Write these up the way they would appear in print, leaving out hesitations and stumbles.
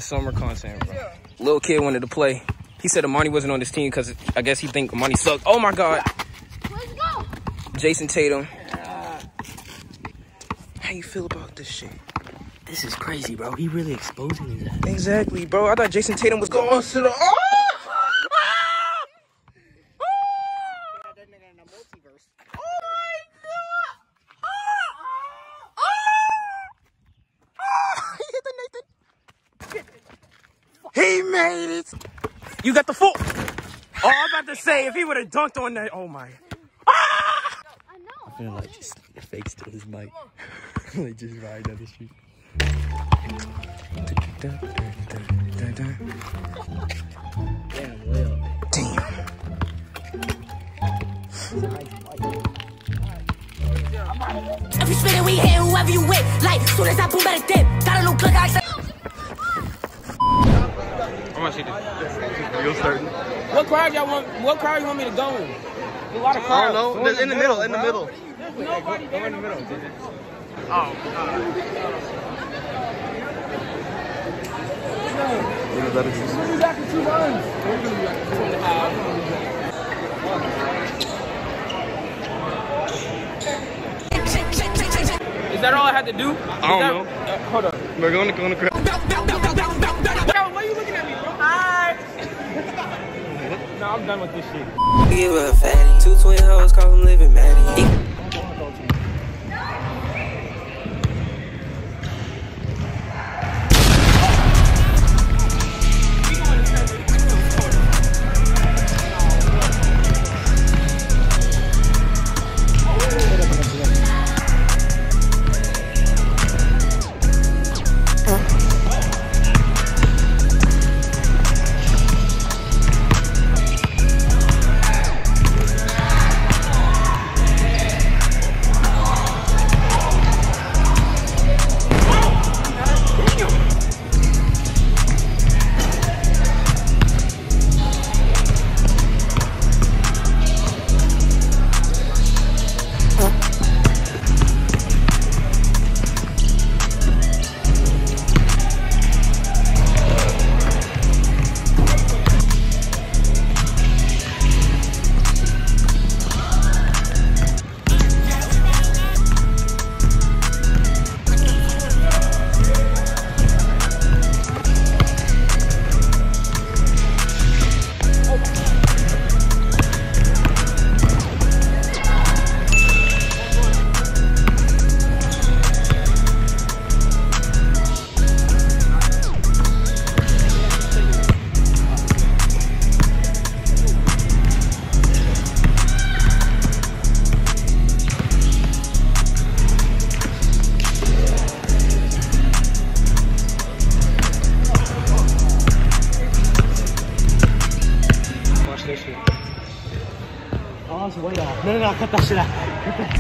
is summer content, bro. Little kid wanted to play. He said Amani wasn't on this team because I guess he think Amani sucked. Oh my God. Let's go. Jason Tatum. How you feel about this shit? This is crazy, bro. He really exposing his ass. Exactly, bro. I thought Jason Tatum was going to the... Oh! That nigga in the multiverse. Oh my God! He hit the Nathan. He made it. You got the full. Oh, I'm about to say, if he would have dunked on that, oh my. I feel like just the fake still his mic. Like just riding down the street. Damn, Will. Damn. If you spit it, we hit whoever you with. Like, soon as I boom at a dip, gotta look like I said. I want to see this. You're starting. What crowd y'all want? What crowd you want me to go in? A lot of crowds. I don't know. In the middle. In the middle. Nobody there. In the middle. Oh. We'll be back in 2 runs. We're gonna be back in 2.5. Is that all I had to do? I don't know. Hold on. We're going to crowd. Why are you looking at me, bro? Hi. No, I'm done with this shit. Give a fatty. 2 twin hoes, call them living Maddie. Oh, it's way off. No, cut that shit out. Cut that.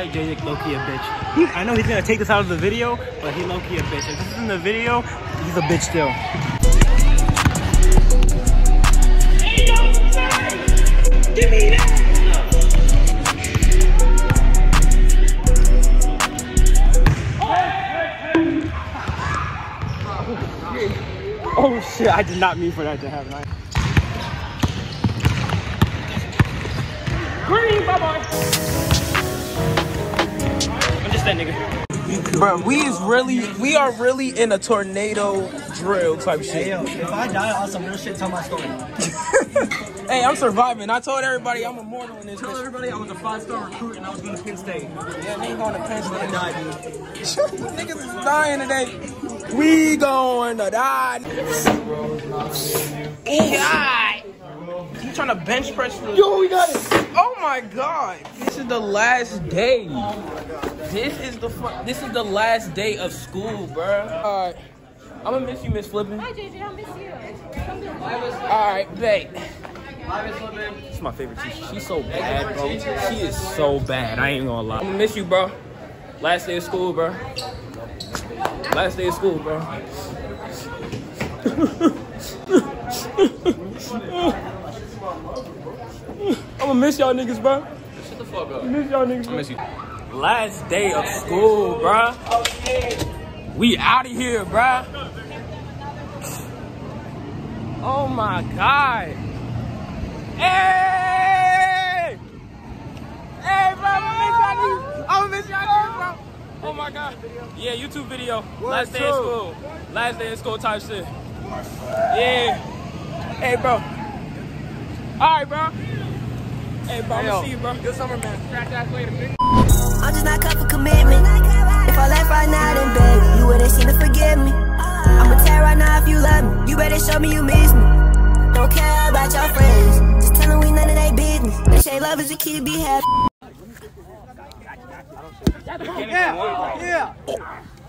why Jay low-key a bitch. I know he's gonna take this out of the video, but he low-key a bitch. If this is in the video, he's a bitch still. Give me that! Oh shit, I did not mean for that to happen. Green, bye-bye. I'm just that nigga. Bro, we are really in a tornado drill type shit. Hey, yo, if I die on some real shit, tell my story. Hey, I'm surviving. I told everybody I'm immortal in this. Tell everybody I was a 5-star recruit and I was going to Penn State. Yeah, they going to Penn State. I died, dude. Niggas is dying today. We going to die. God. You trying to bench press for? Yo, we got it. Oh my God. This is the last day. This is the last day of school, bro. Alright. I'm gonna miss you, Miss Flippin'. Hi, JJ, I'll miss you. Alright, babe. This is my favorite teacher. She's so bad, bro. She is so bad. I ain't gonna lie. I'm gonna miss you, bro. Last day of school, bro. Last day of school, bro. I'm gonna miss y'all niggas, bro. Shut the fuck up. Miss y'all niggas. I miss you. Last day of school, bro. We out of here, bro. Oh my God. Hey! Hey, bro, I'm gonna miss y'all niggas, bro. Oh my God. Yeah, YouTube video. Last day of school. Last day of school type shit. Yeah. Hey, bro. All right, bro. Hey, bro, I'm gonna see you, bro. Good summer, man. Scratch ass later, bitch. I'm just not cut for commitment. If I left right now, then baby, you wouldn't seem to forgive me. I'ma tell right now if you love me. You better show me you miss me. Don't care about your friends. Just tell them we none of their business. They say love is the key to be happy. Yeah.